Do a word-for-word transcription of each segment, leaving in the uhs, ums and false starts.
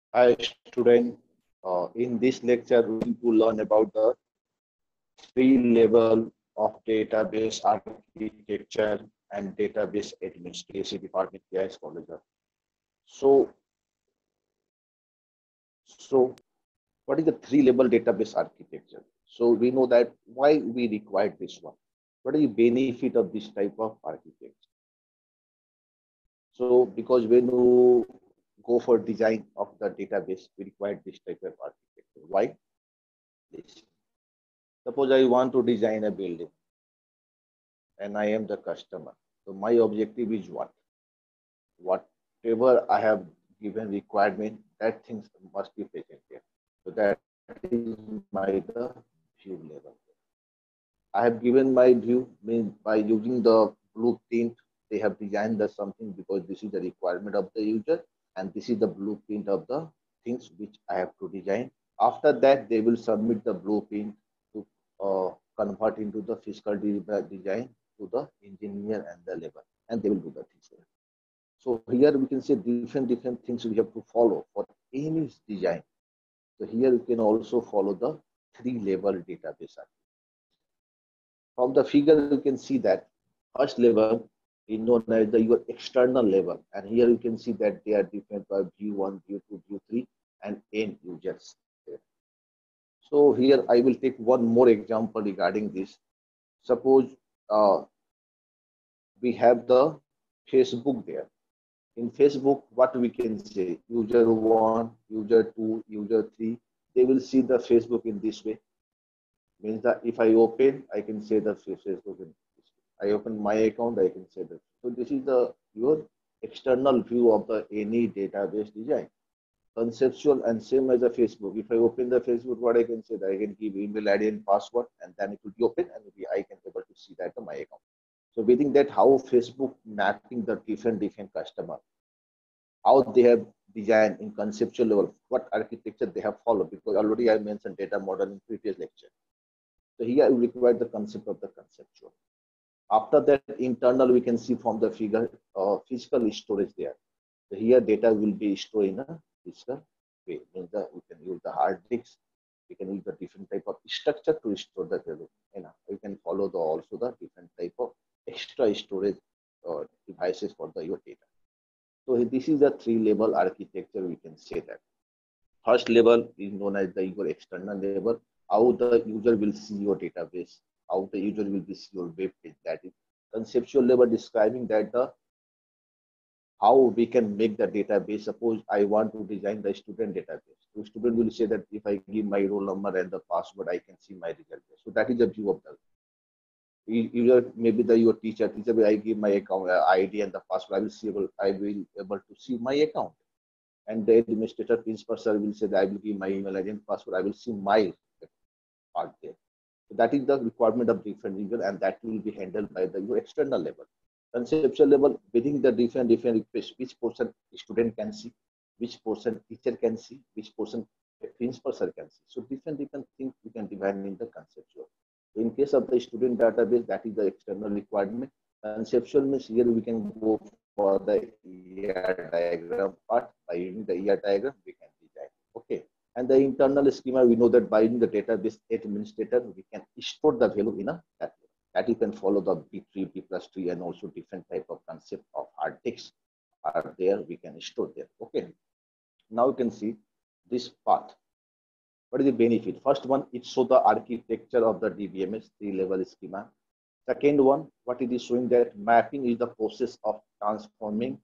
Hi student, uh, in this lecture we will to learn about the three level of database architecture and database administration department K I S College. So, so what is the three level database architecture? So we know that why we require this one. What is the benefit of this type of architecture? So because when you go for design of the database, we require this type of architecture. Why? This. Suppose I want to design a building and I am the customer. So my objective is what? Whatever I have given requirement, that things must be present here. So that is my the view level. I have given my view means by using the blueprint, they have designed the something because this is the requirement of the user and this is the blueprint of the things which I have to design. After that, they will submit the blueprint to uh, convert into the physical design to the engineer and the labor, and they will do the things there. So here we can say different different things we have to follow for any design. So here you can also follow the three level database. From the figure, you can see that first level is known as the your external level, and here you can see that they are different by view one, view two, view three, and end users. So here I will take one more example regarding this. Suppose uh, we have the Facebook there. In Facebook, what we can say, user one, user two, user three, they will see the Facebook in this way. Means that if I open, I can say the Facebook in this way. I open my account, I can say that. So this is the your external view of the any database design. Conceptual and same as a Facebook. If I open the Facebook, what I can say that I can give email I D and password, and then it will be open, and I can able to see that on my account. So within that, how Facebook mapping the different different customer, how they have designed in conceptual level, what architecture they have followed, because already I mentioned data model in previous lecture. So here we require the concept of the conceptual. After that, internal, we can see from the figure uh, physical storage there. So here data will be stored in a physical way. Means that we can use the hard disks, we can use the different type of structure to store the value. You know, we can follow the also the different type of extra storage uh, devices for the your data. So this is a three level architecture, we can say that. First level is known as the your external level, how the user will see your database, how the user will be see your web page. That is conceptual level, describing that the how we can make the database. Suppose I want to design the student database. So student will say that if I give my roll number and the password, I can see my result. So that is the view of the user. Maybe the your teacher, teacher will I give my account uh, I D and the password. I will see able, I will able to see my account. And the administrator principal sir will say that I will give my email I D and password. I will see my part there. So that is the requirement of different user, and that will be handled by the your external level. Conceptual level, within the different different requests, which portion student can see, which portion teacher can see, which portion principal sir can see. So different different things we can define in the conceptual. So in case of the student database, that is the external requirement. Conceptual means here we can go for the E R diagram part. By using the E R diagram, we can design. Okay. And the internal schema, we know that by using the database administrator, we can store the value in a that that you can follow the B tree, B plus tree, and also different type of concept of hard disks are there. We can store there. Okay. Now you can see this path. What is the benefit? First one, it shows the architecture of the D B M S, three level schema. Second one, what it is showing that mapping is the process of transforming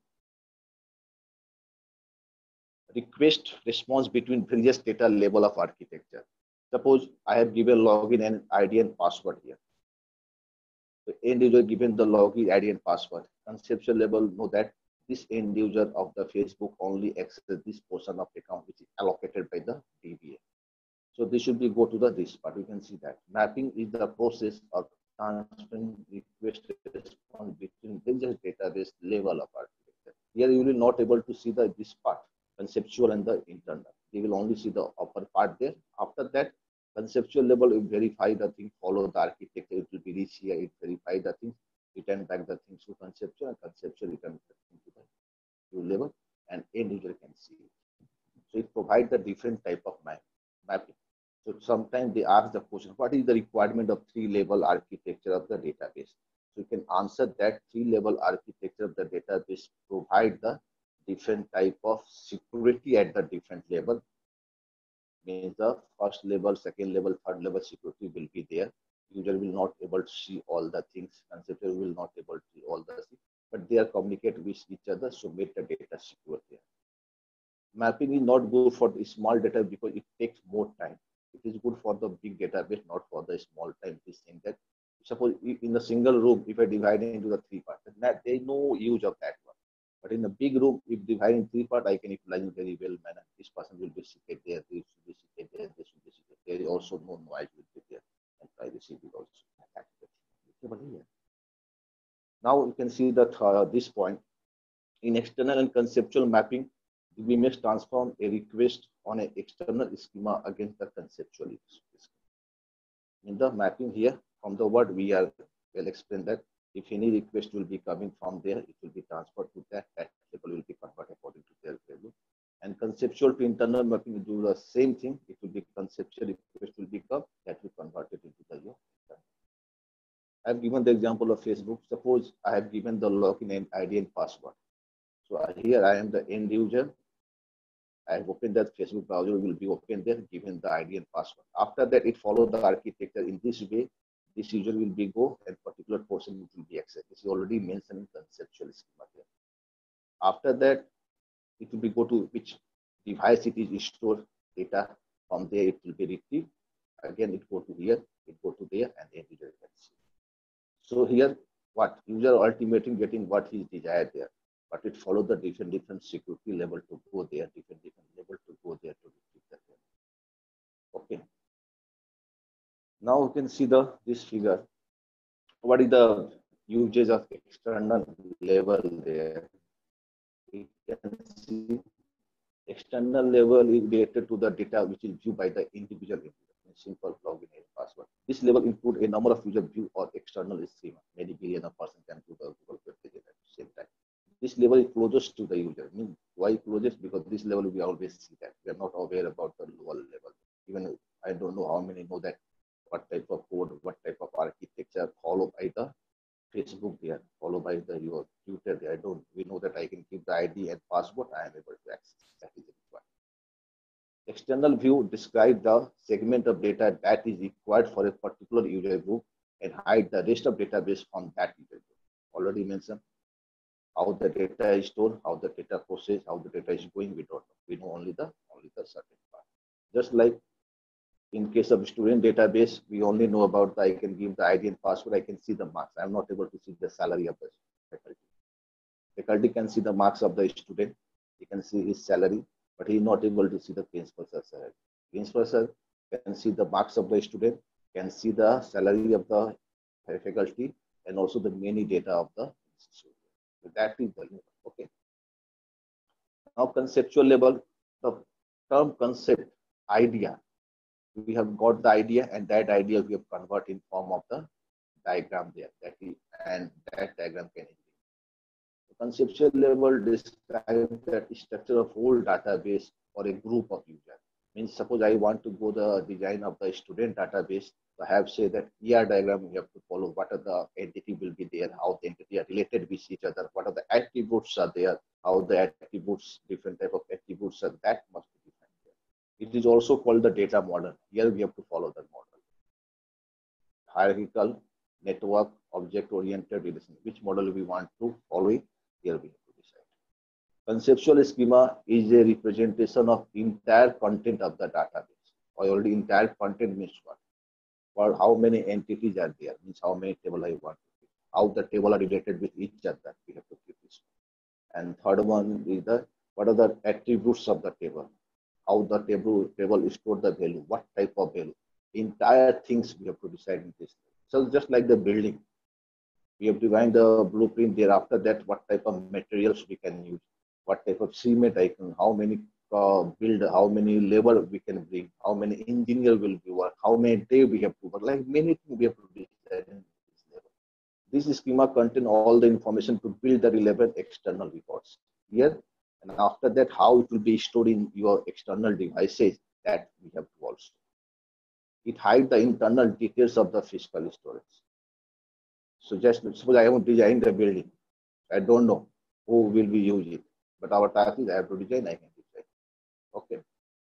request response between various data level of architecture. Suppose I have given login and I D and password here. The end user given the login I D and password. Conceptual level know that this end user of the Facebook only access this portion of account which is allocated by the D B A. So this should be go to the this part. You can see that mapping is the process of transferring request response between various database level of architecture. Here you will not able to see the this part, conceptual and the internal. You will only see the upper part there. After that, conceptual level will verify the thing, follow the architecture. It will be reach here. It verify the things, return back the things to conceptual, and conceptual return the thing to the level, and end user can see it. So it provides a different type of map, mapping. So sometimes they ask the question, what is the requirement of three-level architecture of the database? So you can answer that three-level architecture of the database provide the different type of security at the different level. Means the first level, second level, third level security will be there. User will not able to see all the things. Conceptor will not able to see all the things, but they are communicate with each other, so make the data secure there. Mapping is not good for the small data because it takes more time. It is good for the big database, not for the small time. This thing that suppose in a single room, if I divide it into the three parts, that there is no use of that one. But in a big room, if divided in three parts, I can utilize it very well manner. This person will be seated there, this will be seated there, this will be seated there. There is also no noise will be there, and privacy will also. Now you can see that uh, this point in external and conceptual mapping, we must transform a request on an external schema against the conceptual schema. In the mapping here, from the word we are well explained that if any request will be coming from there, it will be transferred to that, that table will be converted according to their value. And conceptual to internal mapping will do the same thing. It will be conceptual request will become that will convert it into the your. I have given the example of Facebook. Suppose I have given the login and I D and password. So here I am the end user. I have opened that Facebook browser will be open there, given the I D and password. After that, it follows the architecture in this way. This user will be go and particular portion will be accessed. This is already mentioned in conceptual schema here. After that, it will be go to which device it is stored data. From there, it will be retrieved. Again, it go to here, it go to there, and end user can see. So here, what user ultimately getting what he desired there. But it follows the different different security level to go there, different different level to go there to retrieve that. Okay. Now you can see the this figure. What is the usage of external level there? We can see external level is related to the data which is viewed by the individual user. Simple login and password. This level include a number of user view or external schema. Many billion of person can do the Google web page at the same time. This level is closest to the user. I mean, why closest? Because this level we always see that. We are not aware about the lower level. Even I don't know how many know that what type of code, what type of architecture followed by the Facebook there, followed by the your Twitter there. I don't. We know that I can keep the I D and password. I am able to access. That is required. External view describe the segment of data that is required for a particular user group and hide the rest of database on that user group. Already mentioned how the data is stored, how the data processed, how the data is going. We don't know. We know only the only the certain part. Just like in case of student database, we only know about the I can give the I D and password. I can see the marks. I am not able to see the salary of the faculty. Faculty can see the marks of the student. He can see his salary, but he is not able to see the principal's salary. Principal can see the marks of the student, can see the salary of the faculty, and also the many data of the institute. So that is the okay. Now conceptual level, the term concept idea. We have got the idea, and that idea we have converted in form of the diagram there. That is, and that diagram can be. The conceptual level describes the structure of whole database or a group of users. Means suppose I want to go the design of the student database. So I have say that E R diagram we have to follow. What are the entity will be there? How the entity are related with each other? What are the attributes are there? How the attributes, different type of attributes are that must be defined there. It is also called the data model. Here we have to follow the model. Hierarchical, network, object-oriented relation. Which model we want to follow it? Here we have to decide. Conceptual schema is a representation of entire content of the database. Or already entire content means what? Or how many entities are there? Means how many table I want to keep. How the table are related with each other. We have to keep this one. And third one is the what are the attributes of the table? How the table table store the value? What type of value? Entire things we have to decide in this. So just like the building. We have defined the blueprint there. After that, what type of materials we can use, what type of cement I can, how many uh, build, how many labor we can bring, how many engineer will be work, how many day we have to work, like many things we have to decide in this level. This schema contain all the information to build the relevant external reports. Here, And after that, how it will be stored in your external devices, that we have to also. It hides the internal details of the physical storage. So just suppose I want to design the building. I don't know who will be using it, but our task is I have to design, I can design. Okay.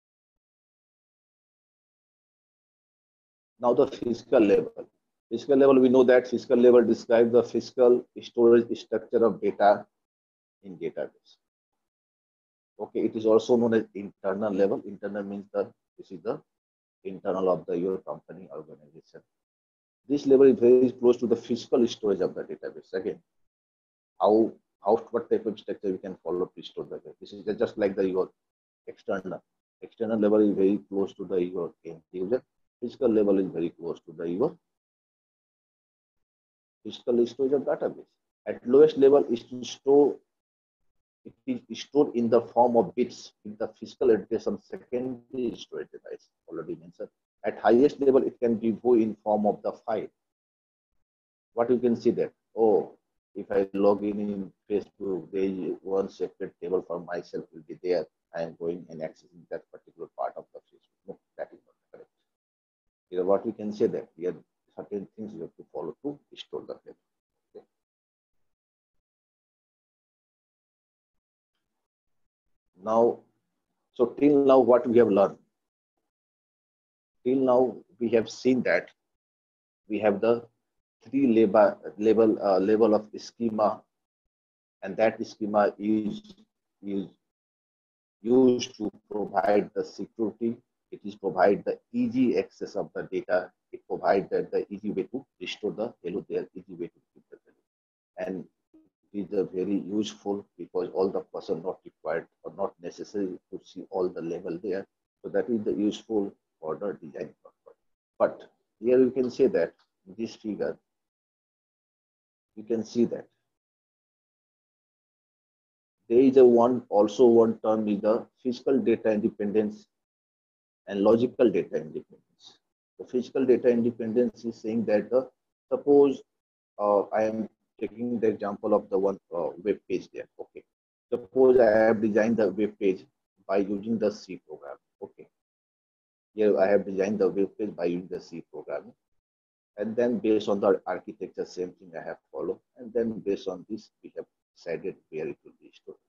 Now the physical level. Physical level, we know that physical level describes the physical storage structure of data in database. Okay, it is also known as internal level. Internal means the this is the internal of the your company organization. This level is very close to the physical storage of the database. Again, how how what type of structure we can follow to store the data. This is just like the your external. External level is very close to the your end user. Physical level is very close to the your physical storage of database. At lowest level is to store. It is stored in the form of bits in the physical address on secondary storage device, already mentioned. At highest level, it can be viewed in form of the file. What you can see there? Oh, if I log in in Facebook, there is one separate table for myself will be there. I am going and accessing that particular part of the Facebook. No, that is not correct. Here, what we can say that here certain things you have to follow to store the file. Okay. Now, so till now, what we have learned? Till now, we have seen that we have the three level level uh, level of schema, and that schema is is used to provide the security. It is provide the easy access of the data. It provides the, the easy way to restore the value there, easy way to keep the value, and it is a very useful because all the person not required or not necessary to see all the level there. So that is the useful for the design purpose. But here you can say that in this figure, you can see that there is a one also one term is the physical data independence and logical data independence. The physical data independence is saying that the suppose uh, I am taking the example of the one uh, web page there. Okay. Suppose I have designed the web page by using the C program. Okay. Here I have designed the web page by using the C program. And then based on the architecture, same thing I have followed. And then based on this, we have decided where it will be stored.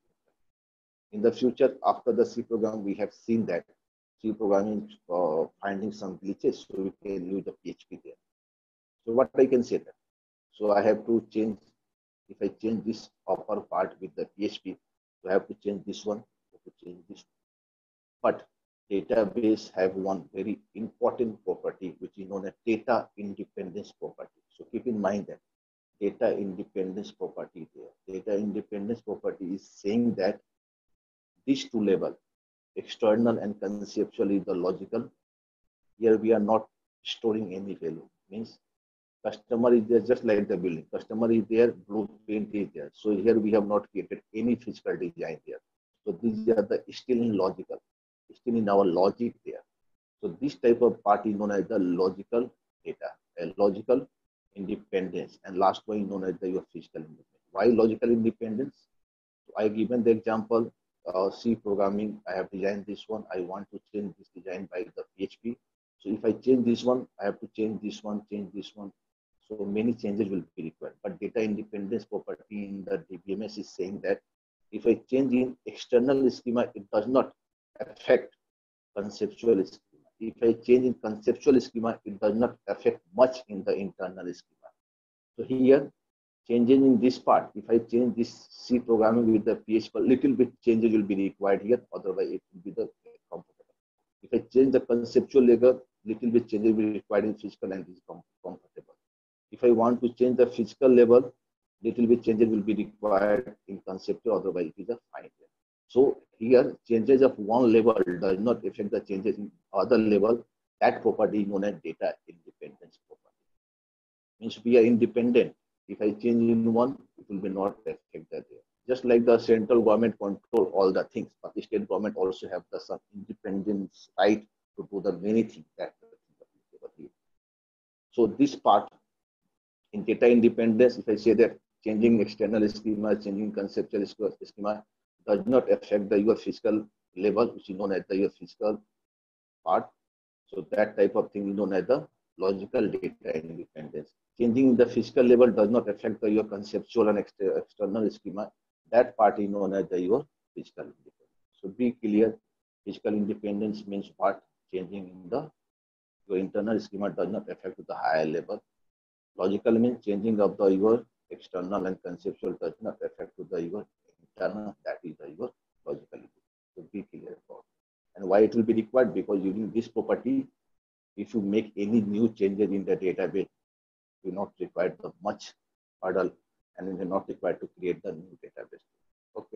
In the future, after the C program, we have seen that C programming uh, finding some glitches, so we can use the P H P there. So what I can say that? So I have to change, if I change this upper part with the P H P, so I have to change this one, I have to change this one. But database have one very important property, which is known as data independence property. So keep in mind that data independence property there. Data independence property is saying that these two levels, external and conceptually the logical, here we are not storing any value. Means customer is there just like the building. Customer is there, blueprint is there. So here we have not created any physical design here. So these are the still in logical, still in our logic there. So this type of part is known as the logical data, a logical independence, and last one is known as the your physical independence. Why logical independence? So I given the example. Uh, C programming, I have designed this one. I want to change this design by the P H P. So if I change this one, I have to change this one, change this one. So many changes will be required. But data independence property in the D B M S is saying that if I change in external schema, it does not affect conceptual schema. If I change in conceptual schema, it does not affect much in the internal schema. So here, changing in this part, if I change this C programming with the P H P, little bit changes will be required here, otherwise it will be the comfortable. If I change the conceptual level, little bit changes will be required in physical and is comfortable. If I want to change the physical level, little bit changes will be required in conceptual, otherwise it is a fine. So here, changes of one level does not affect the changes in other level. That property is known as data independence property. Means we are independent. If I change in one, it will be not affect that. Just like the central government control all the things, but the state government also have the some independence right to do the many things that. So this part in data independence, if I say that changing external schema, changing conceptual schema, does not affect the your physical level, which is known as the your physical part. So that type of thing is known as the logical data independence. Changing the physical level does not affect the, your conceptual and ex external schema. That part is known as the your physical independence. So be clear, physical independence means what? Changing in the your internal schema does not affect the higher level. Logical means changing of the your external and conceptual does not affect to the your internal, that is the your logical. So be clear about it. And why it will be required? Because using this property, if you make any new changes in the database, you not require the much hurdle and you're not required to create the new database. Okay.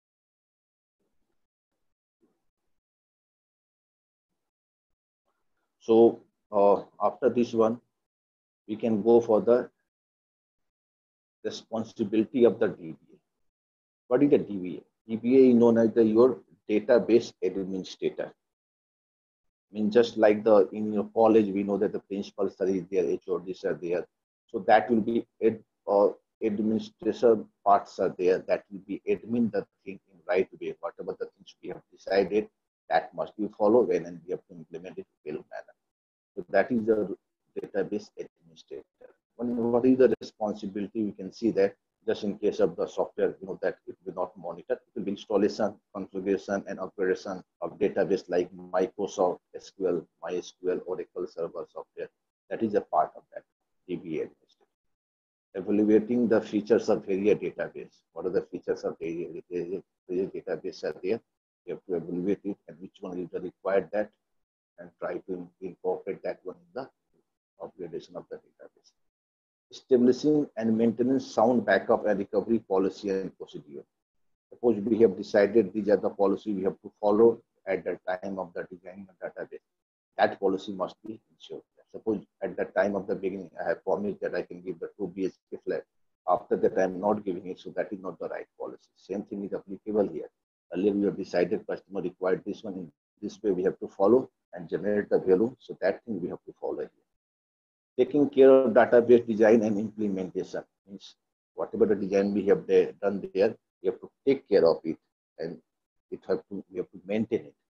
So uh, after this one, we can go for the responsibility of the D B A. What is the D B A? D B A is known as the your database administrator. I mean, just like the in your college, we know that the principals are there, H O Ds are there. So that will be ed, uh, administration parts are there. That will be admin the thing in right way. Whatever the things we have decided, that must be followed and we have to implement it in well manner. So that is the database administrator. What is the responsibility? We can see that just in case of the software, you know, that it will not monitor. It will be installation, configuration, and operation of database like Microsoft S Q L, MySQL, Oracle Server software. That is a part of that D B A administrator. Evaluating the features of various database. What are the features of various database are there? You have to evaluate it and which one is the required that and try to incorporate that one in the upgradation of the database. Establishing and maintaining sound backup and recovery policy and procedure. Suppose we have decided these are the policy we have to follow at the time of the designing of database. That policy must be ensured. Suppose at the time of the beginning, I have promised that I can give the two B H K flag. After that, I am not giving it, so that is not the right policy. Same thing is applicable here. Earlier, we have decided customer required this one. In this way, we have to follow and generate the value. So that thing we have to follow here. Taking care of database design and implementation means whatever the design we have there, done there, we have to take care of it and it have to we have to maintain it.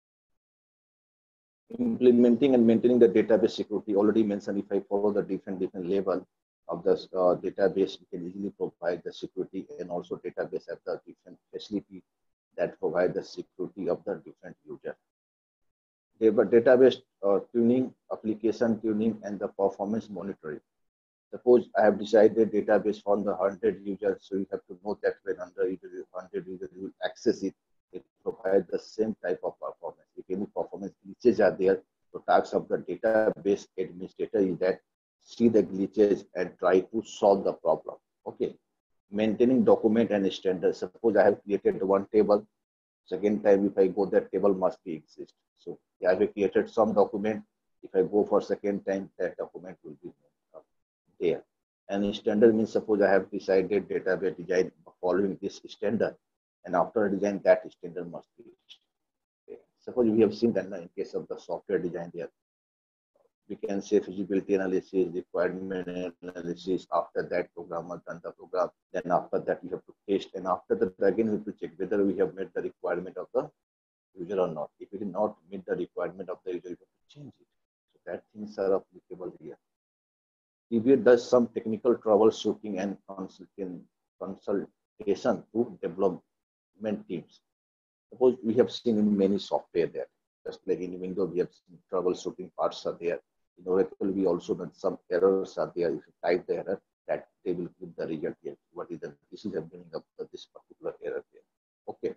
Implementing and maintaining the database security already mentioned. If I follow the different different level of the uh, database, we can easily provide the security and also database at the different facility that provide the security of the different user. Database uh, tuning, application tuning, and the performance monitoring. Suppose I have decided database for the one hundred users, so you have to know that when under one hundred users you will access it, it provides the same type of performance. If any performance glitches are there, the task of the database administrator is that see the glitches and try to solve the problem. Okay. Maintaining document and standards. Suppose I have created one table. Second time, if I go, that table must be exist. So I have created some document. If I go for second time, that document will be there. And standard means suppose I have decided database design following this standard, and after design that standard must be there. Suppose we have seen that in case of the software design there, we can say feasibility analysis, requirement analysis. After that, programmer done the program. Then after that, we have to test, and after that, again we have to check whether we have met the requirement of the user or not. If we did not meet the requirement of the user, we have to change it. So that things are applicable here. D B A does some technical troubleshooting and consultation to development teams. Suppose we have seen in many software there, just like in Windows, we have seen troubleshooting parts are there. In Oracle, we also done some errors are there. If you type the error, that they will give the result here. What is the this is the meaning of this particular error there. Okay.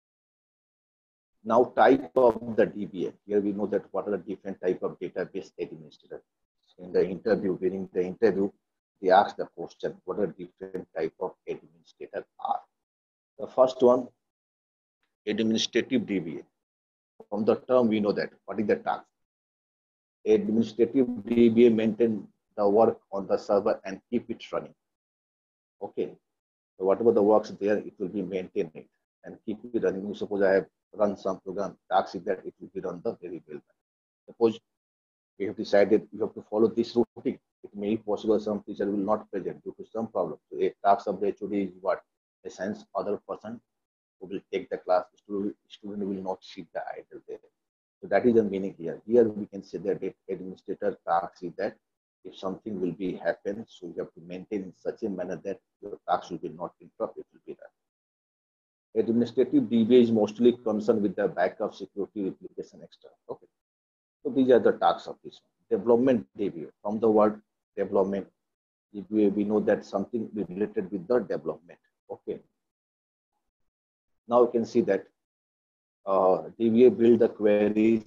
Now type of the D B A. Here we know that what are the different type of database administrator. In the interview, during the interview, they ask the question, what are different type of administrator are. The first one, administrative D B A. From the term, we know that. What is the task? Administrative D B A maintain the work on the server and keep it running. Okay. So whatever the works there, it will be maintained and keep it running. Suppose I have run some program, task is that it will be run the very well. Suppose we have decided you have to follow this routine. It may be possible some teacher will not present due to some problem. So a task of the H O D is what? Assigns other person who will take the class, student, student will not sit the idle there. So that is the meaning here. Here we can say that the administrator task is that if something will be happen, so you have to maintain in such a manner that your task will be not interrupted, it will be done. Administrative D B A is mostly concerned with the backup, security, replication, extra. Okay. So these are the tasks of this one. Development D B A. From the word development, D B A, we know that something related with the development. Okay. Now you can see that uh, D B A build the queries,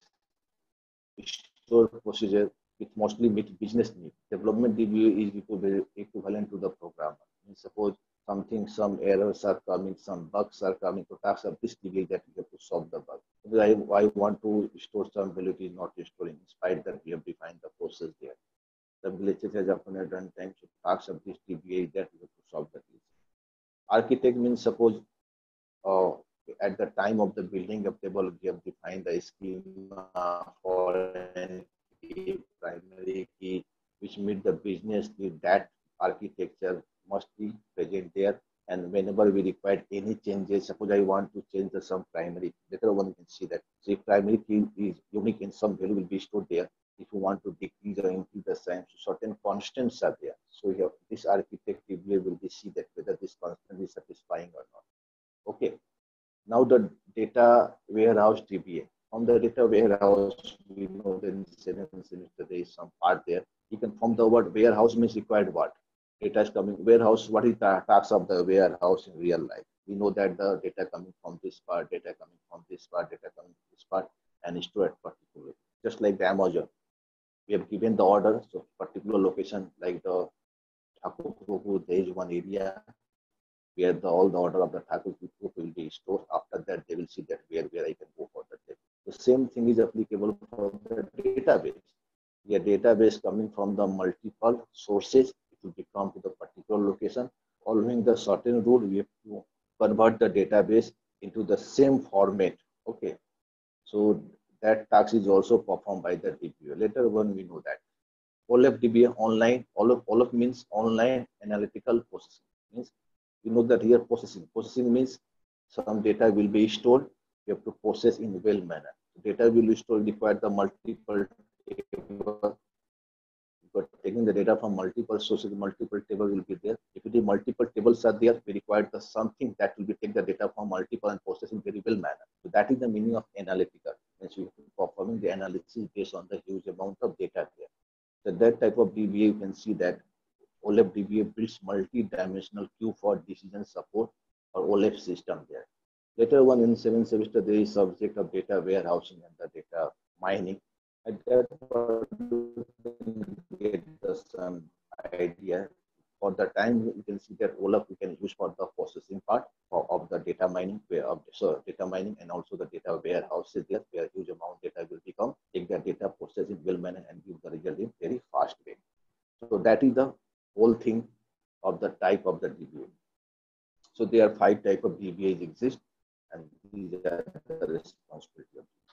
store procedure, which mostly meet business needs. Development D B A is equivalent to the programmer. And suppose something, some errors are coming, some bugs are coming, to task of this D B A that we have to solve the bug. I, I want to store some value, it is not restoring, despite that we have defined the process there. The glitches has happened at runtime, so tasks of this D B A that we have to solve the glitch. Architect means suppose uh, at the time of the building of table, we have defined the schema for an key, primary key, which meet the business need. That architecture must be present there. And whenever we require any changes, suppose I want to change the some primary, later one can see that. So if primary key is unique and some value will be stored there. If you want to decrease or increase the size, so certain constants are there. So here, this architect will be see that whether this constant is satisfying or not. Okay. Now the data warehouse D B A. From the data warehouse, we know that in seventh semester there is some part there. You can from the word warehouse means required what? Data is coming. Warehouse, what is the task of the warehouse in real life? We know that the data coming from this part, data coming from this part, data coming from this part, and stored at particular. Just like the Amazon. We have given the order, so particular location like the Thakur, there is one area where the, all the order of the Thakur group will be stored. After that, they will see that where, where I can go for the data. The same thing is applicable for the database. The database coming from the multiple sources, it will become to the particular location. Following the certain rule, we have to convert the database into the same format. Okay. So that task is also performed by the D B A. Later on, we know that. O L A P D B A online, O L A P, O L A P means online analytical processing. Means we know that here processing. Processing means some data will be stored. You have to process in well manner. Data will be stored require the multiple table. But taking the data from multiple sources, multiple table will be there. If it is multiple tables are there, we require the something that will be take the data from multiple and process in very well manner. So that is the meaning of analytical. Means you performing the analysis based on the huge amount of data there. So that type of D B A, you can see that O L A P D B A builds multi-dimensional queue for decision support or O L A P system there. Later on in seventh semester, there is subject of data warehousing and the data mining. At that get some idea. For the time, you can see that O L A P we can use for the processing part of, of the data mining, where of so data mining and also the data warehouses there, where huge amount of data will become, take the data, process it well manner and give the result in very fast way. So that is the whole thing of the type of the D B A. So there are five type of D B As exist, and these are the responsibility of